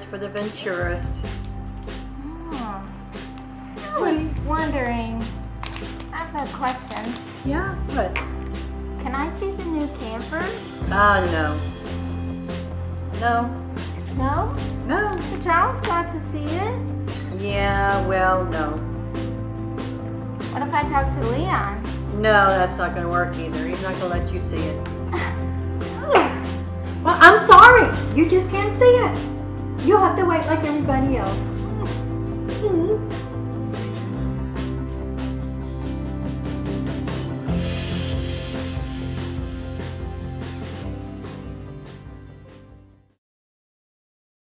for the Venturist. Oh. I was wondering, I have a question. Yeah, what? Can I see the new camper? No. No. No? No. But Charles got to see it. Yeah, well, no. What if I talk to Leon? No, that's not going to work either. He's not going to let you see it. Well, I'm sorry. You just can't see it. You'll have to wait like everybody else.